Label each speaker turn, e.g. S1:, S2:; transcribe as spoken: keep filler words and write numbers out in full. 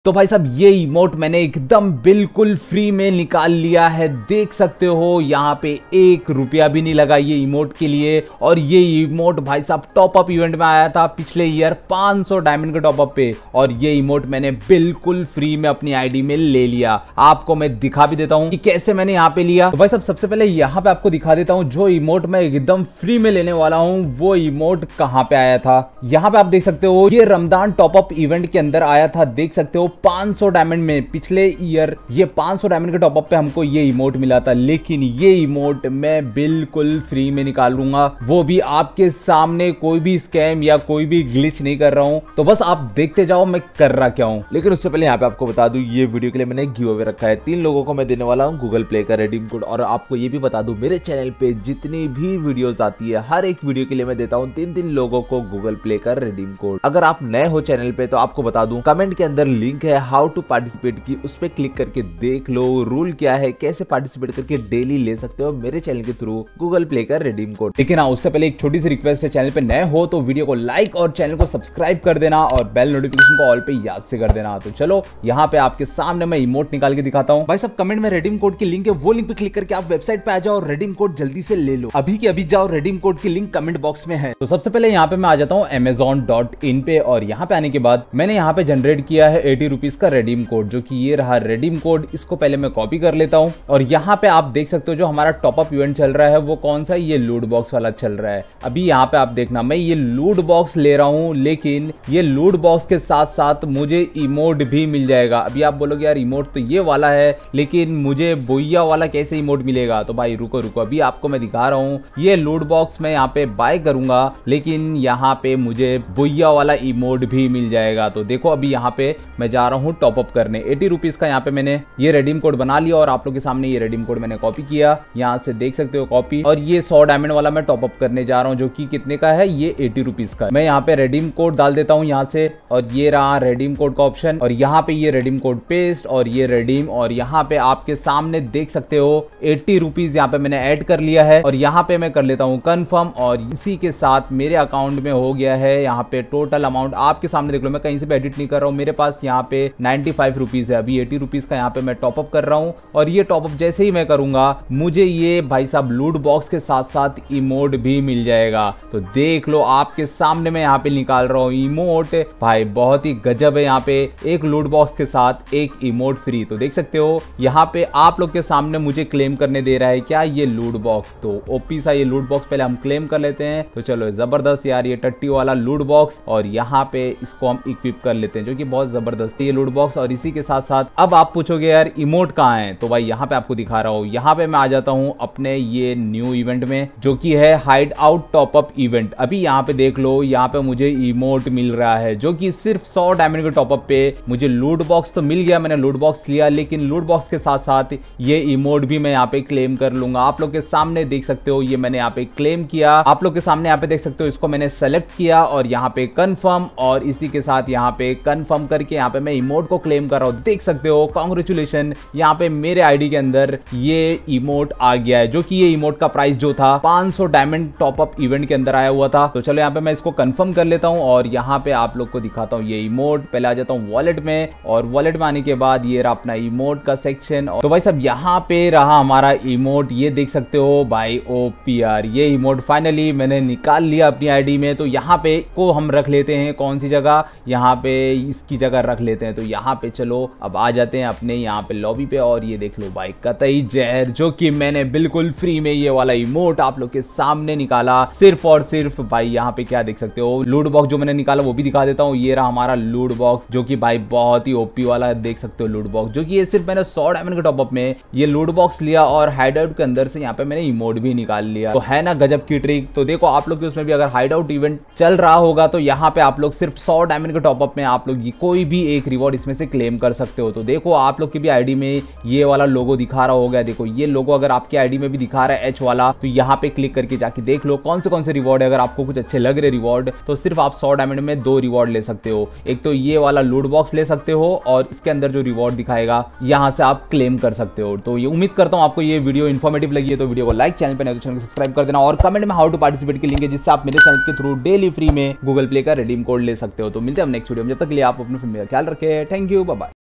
S1: तो भाई साहब ये इमोट मैंने एकदम बिल्कुल फ्री में निकाल लिया है। देख सकते हो यहाँ पे एक रुपया भी नहीं लगा ये इमोट के लिए। और ये इमोट भाई साहब टॉप अप इवेंट में आया था पिछले ईयर पाँच सौ डायमंड के टॉप अप पे, और ये इमोट मैंने बिल्कुल फ्री में अपनी आईडी में ले लिया। आपको मैं दिखा भी देता हूँ कि कैसे मैंने यहाँ पे लिया। तो भाई साहब सबसे पहले यहाँ पे आपको दिखा देता हूँ जो इमोट मैं एकदम फ्री में लेने वाला हूँ वो इमोट कहाँ पे आया था। यहाँ पे आप देख सकते हो ये रमजान टॉप अप इवेंट के अंदर आया था। देख सकते हो पाँच सौ डायमंड में पिछले ईयर ये पाँच सौ डायमंड के टॉप अप पे हमको ये इमोट मिला था। लेकिन ये इमोट मैं बिल्कुल फ्री में निकालूंगा, वो भी आपके सामने, कोई भी स्कैम या कोई भी ग्लिच नहीं कर रहा हूं। तो बस आप देखते जाओ मैं कर रहा क्या हूं। लेकिन उससे पहले यहाँ पे आपको बता दूं ये वीडियो के लिए मैंने गिव अवे रखा है। तीन लोगों को मैं देने वाला हूँ गूगल प्ले का रिडीम कोड। और आपको ये भी बता दूं मेरे चैनल पे जितनी भी वीडियोस आती है हर एक वीडियो के लिए मैं देता हूँ तीन तीन लोगों को गूगल प्ले का रिडीम कोड। अगर आप नए हो चैनल पे तो आपको बता दूं कमेंट के अंदर लिंक है हाउ टू पार्टिसिपेट की, उस पर क्लिक करके देख लो रूल क्या है, कैसे पार्टिसिपेट करके डेली ले सकते हो मेरे चैनल के थ्रू गूगल प्ले का रिडीम कोड। लेकिन हाँ उससे पहले एक छोटी सी रिक्वेस्ट है, चैनल पे नए हो तो वीडियो को लाइक और चैनल को सब्सक्राइब कर देना और बेल नोटिफिकेशन को ऑल पे याद से कर देना। तो चलो यहाँ पे आपके सामने मैं इमोट निकाल के दिखाता हूँ। भाई सब कमेंट में रिडीम कोड की लिंक है, वो लिंक पे क्लिक करके आप वेबसाइट पे आ जाओ और रिडीम कोड जल्दी से ले लो। अभी के अभी जाओ, रिडीम कोड की लिंक कमेंट बॉक्स में है। तो सबसे पहले यहाँ पे मैं आ जाता हूँ अमेजॉन डॉट इन पे, और यहाँ पे आने के बाद मैंने यहाँ पे जनरेट किया है एटी रुपीज का रिडीम कोड, जो कि ये रहा रिडीम कोड। इसको पहले मैं कॉपी कर लेता हूं। और यहाँ पे आप देख सकते हो जो हमारा टॉप अप इवेंट चल रहा है वो कौन सा, ये लूट बॉक्स वाला चल रहा है। अभी यहाँ पे आप देखना मैं ये लूट बॉक्स ले रहा हूँ, लेकिन ये लूट बॉक्स के साथ साथ मुझे इमोट भी मिल जाएगा। अभी आप बोलोगे यार इमोट तो ये वाला है लेकिन मुझे बोइया वाला कैसे इमोट मिलेगा। तो भाई रुको रुको अभी आपको मैं दिखा रहा हूँ। ये लूट बॉक्स मैं यहाँ पे बाय करूंगा लेकिन यहाँ पे मुझे बोइया वाला इमोट भी मिल जाएगा। तो देखो अभी यहाँ पे मैं जा रहा हूँ टॉप अप करने। एटी रुपीज का यहाँ पे मैंने ये रिडीम कोड बना लिया और आप लोग के सामने ये रिडीम कोड मैंने कॉपी किया, यहाँ से देख सकते हो कॉपी। और ये सौ डायमंड वाला मैं टॉप अप करने जा रहा हूँ जो कि कितने का है, ये एटी रुपीज का। मैं यहाँ पे रिडीम कोड डाल देता हूँ यहाँ से, और ये रहा रिडीम कोड का ऑप्शन, और यहाँ पे ये रिडीम कोड पेस्ट और ये रिडीम। और यहाँ पे आपके सामने देख सकते हो एटी रुपीज यहाँ पे मैंने ऐड कर लिया है, और यहाँ पे मैं कर लेता हूँ कन्फर्म। और इसी के साथ मेरे अकाउंट में हो गया है यहाँ पे टोटल अमाउंट आपके सामने देख लो, मैं कहीं से भी एडिट नहीं कर रहा हूँ। मेरे पास यहाँ पे नाइन्टी फाइव रुपीज है। अभी एटी रुपीज का यहाँ पे मैं टॉप अप कर रहा हूँ, और ये टॉप अप जैसे ही मैं करूंगा मुझे ये भाई साहब लूट बॉक्स के साथ साथ इमोट भी मिल जाएगा। तो देख लो आपके सामने मैं यहाँ पे निकाल रहा हूँ इमोट। भाई बहुत ही गजब है, यहाँ पे एक लूट बॉक्स के साथ एक इमोट फ्री। तो देख सकते हो यहाँ पे आप लोग के सामने मुझे क्लेम करने दे रहा है क्या, ये लूट बॉक्स। तो ओपी सा ये लूट बॉक्स पहले हम क्लेम कर लेते हैं। तो चलो जबरदस्त यार ये टट्टी वाला लूट बॉक्स, और यहाँ पे इसको हम इक्विप कर लेते हैं जो कि बहुत जबरदस्त है ये लूट बॉक्स। और इसी के साथ साथ अब आप पूछोगे यार इमोट कहाँ है, तो भाई यहाँ पे आपको दिखा रहा हूँ। यहाँ पे मैं आ जाता हूँ अपने ये न्यू इवेंट में जो कि है hideout top up event. अभी यहाँ पे देख लो यहाँ पे मुझे इमोट मिल रहा है जो कि सिर्फ सौ डायमंड के टॉप अप पे मुझे लूट बॉक्स तो मिल गया, मैंने लूट बॉक्स लिया, लेकिन लूट बॉक्स के साथ साथ ये इमोट भी मैं यहाँ पे क्लेम कर लूंगा। आप लोग के सामने देख सकते हो ये मैंने यहाँ पे क्लेम किया, आप लोग के सामने यहाँ पे देख सकते हो इसको मैंने सेलेक्ट किया और यहाँ पे कन्फर्म। और इसी के साथ यहाँ पे कन्फर्म करके यहाँ पे मैं इमोट को क्लेम कर रहा हूँ। देख सकते हो कांग्रेचुलेशन, यहाँ पे मेरे आईडी के अंदर ये इमोट आ गया है, जो कि ये इमोट का प्राइस जो था पाँच सौ डायमंड टॉप अप इवेंट के अंदर आया हुआ था। तो चलो यहाँ पे मैं इसको कंफर्म कर लेता हूँ और यहाँ पे आप लोग को दिखाता हूँ ये इमोट। पहले आ जाता हूँ वॉलेट में, और वॉलेट में आने के बाद ये रहा अपना इमोट का सेक्शन। तो भाई सब यहाँ पे रहा हमारा इमोट, ये देख सकते हो भाई ओपीआर, ये इमोट फाइनली मैंने निकाल लिया अपनी आईडी में। तो यहाँ पे को हम रख लेते हैं कौन सी जगह, यहाँ पे इसकी जगह रख लेते हैं। तो यहाँ पे चलो अब आ जाते हैं अपने यहाँ पे लॉबी पे, और ये देख लो भाई कतई जहर, जो कि मैंने बिल्कुल फ्री में ये वाला इमोट आप लोग के सामने निकाला सिर्फ और सिर्फ। भाई यहाँ पे क्या देख सकते हो लूट बॉक्स जो मैंने निकाला वो भी दिखा देता हूँ। ये रहा हमारा लूट बॉक्स जो कि भाई बहुत ही ओपी वाला देख सकते हो लूट बॉक्स, जो कि ये सिर्फ मैंने सौ डायमंड के टॉप अप में ये लूट बॉक्स लिया और हाइड आउट के अंदर से यहाँ पे मैंने इमोट भी निकाल लिया। तो है ना गजब की ट्रिक। तो देखो आप लोग के उसमें भी अगर हाइड आउट इवेंट चल रहा होगा तो यहाँ पे आप लोग सिर्फ सौ डायमंड के टॉप अप में आप लोग कोई भी एक रिवॉर्ड इसमें से क्लेम कर सकते हो। तो देखो आप लोग की भी आईडी में ये वाला लोगो दिखा रहा होगा, देखो ये लोगो अगर आपकी आईडी में भी दिखा रहा है एच वाला, तो यहाँ पे क्लिक करके जाके देख लो कौन से कौन से रिवॉर्ड है। अगर आपको कुछ अच्छे लग रहे रिवॉर्ड तो सिर्फ आप सौ डायमंड में दो रिवॉर्ड ले सकते हो। एक तो ये वाला लूट बॉक्स ले सकते हो और इसके अंदर जो रिवॉर्ड दिखाएगा यहाँ से आप क्लेम कर सकते हो। तो ये उम्मीद करता हूँ आपको ये वीडियो इन्फॉर्मेटिव लगी है, तो वीडियो को लाइक, चैनल पर नए तो चैनल को सब्सक्राइब कर देना, और कमेंट में हाउ टू पार्टिसिपेट की लिंक है जिससे आप मेरे चैनल के थ्रू डेली फ्री में गूगल प्ले का रिडीम कोड ले सकते हो। तो मिलते हैं नेक्स्ट वीडियो में, जब तक के लिए आप अपने ख्याल रखे। Thank you, bye bye.